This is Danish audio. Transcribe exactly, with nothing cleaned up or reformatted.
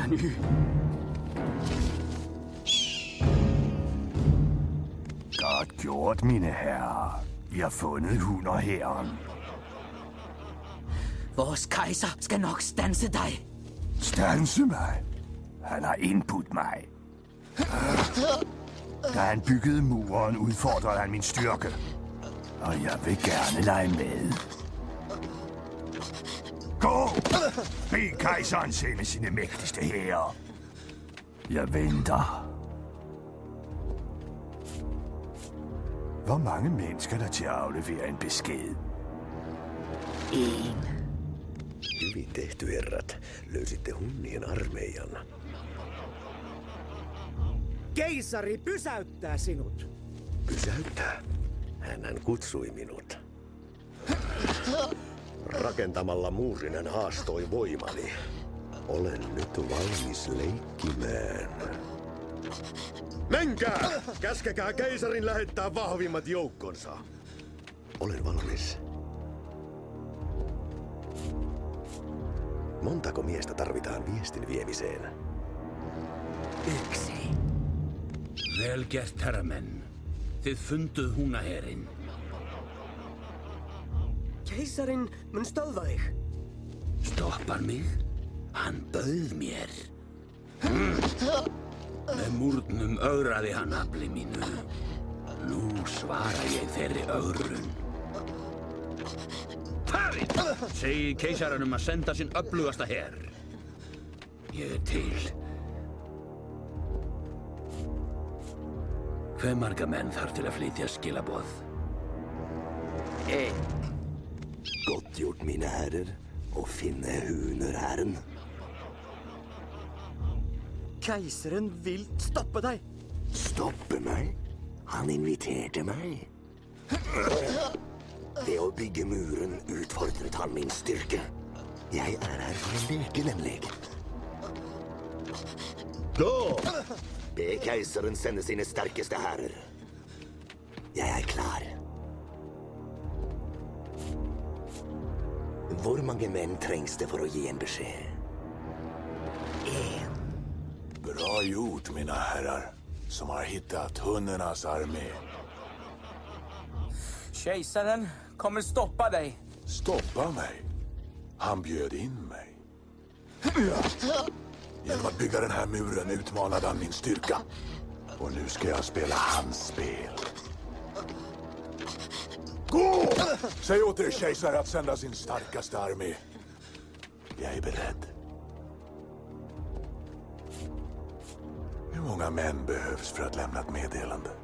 sker nu? Godt gjort, mine herrer. Vi har fundet hunderhæren. Vores kejser skal nok stanse dig. Stanse mig? Han har indbudt mig. Da han byggede muren, udfordrede han min styrke. Og jeg vil gerne lege med. Gå! Bed kejseren sende sine mægtigste hære. Jeg venter. Hvor mange mennesker der til at aflevere en besked? En. Hyvin tehty, herrat. Löysitte hunnien armeijan. Keisari pysäyttää sinut. Pysäyttää? Hän kutsui minut. Rakentamalla muurin hän haastoi voimani. Olen nyt valmis leikkimään. Menkää! Käskekää keisarin lähettää vahvimmat joukkonsa. Olen valmis. Montako miestä tarvitaan viestin viemiseen? Yksi. Vel gert, herramenn. Þið funduð húnaherin. Keisarin mun stöðva þig. Stoppar mig? Hann bauð mér. Mm. Með múrnum ögraði hann afli mínu. Nú svara ég þeirri ögrun. Farið! Segið keisaranum að senda sinn öflugasta her. Ég er til. Hve marga menn þarf til að flytja skilaboð? En. Godt gjort, mine herrer, å finne hunderherren. Keisaren vil stoppe deg. Stoppe meg? Han inviterte meg. Ved å bygge muren utfordret han min styrke. Jeg er her for å leke, nemlig. Da! Be keiseren sende sine sterkeste herrer. Jeg er klar. Hvor mange menn trengs det for å gi en beskjed? En. Bra gjort, mina herrar, som har hittat hundarnas armé. Kejsaren kommer stoppa dig. Stoppa mig? Han bjöd in mig. Genom att bygga den här muren utmanade han min styrka. Och nu ska jag spela hans spel. Gå! Säg åt er kejsare att sända sin starkaste armé. Jag är beredd. Hur många män behövs för att lämna ett meddelande?